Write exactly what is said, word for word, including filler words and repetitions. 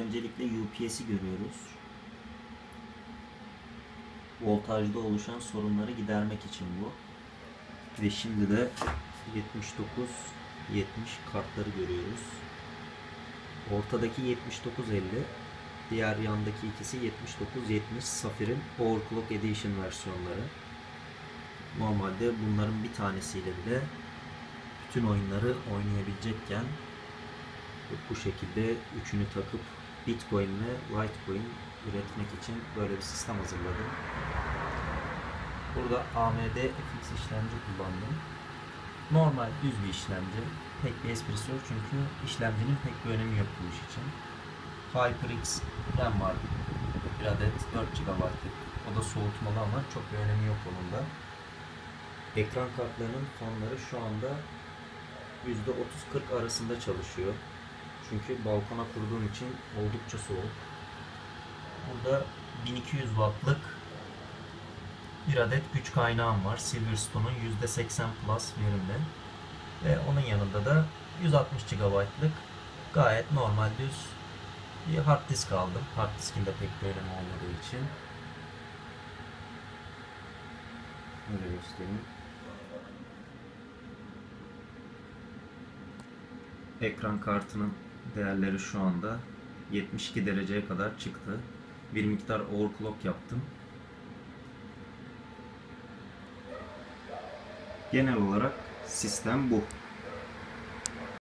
öncelikle U P S'i görüyoruz. Voltajda oluşan sorunları gidermek için bu. Ve şimdi de yetmiş dokuz yetmiş kartları görüyoruz. Ortadaki yetmiş dokuz elli, diğer yandaki ikisi yetmiş dokuz yetmiş Saphir'in Overclock Edition versiyonları. Normalde bunların bir tanesiyle bile bütün oyunları oynayabilecekken bu şekilde üçünü takıp Bitcoin ve Litecoin üretmek için böyle bir sistem hazırladım. Burada A M D F X işlemci kullandım. Normal düz bir işlemci. Pek bir esprisi yok çünkü işlemcinin pek bir önemi yok bu iş için. HyperX RAM var. Bir adet dört gigabaytlık. O da soğutmalı ama çok bir önemi yok onun da. Ekran kartlarının fanları şu anda yüzde otuz kırk arasında çalışıyor. Çünkü balkona kurduğum için oldukça soğuk. Burada bin iki yüz wattlık bir adet güç kaynağım var. Silverstone'un yüzde seksen plus verimli. Ve onun yanında da yüz altmış gigabaytlık gayet normal düz bir hard disk aldım. Hard diskin de pek bir önemi olmadığı için. Böyle göstereyim. Ekran kartının değerleri şu anda yetmiş iki dereceye kadar çıktı. Bir miktar overclock yaptım. Genel olarak sistem bu.